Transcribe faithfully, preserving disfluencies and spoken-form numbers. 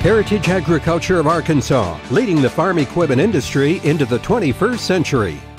Heritage Agriculture of Arkansas, leading the farm equipment industry into the twenty-first century.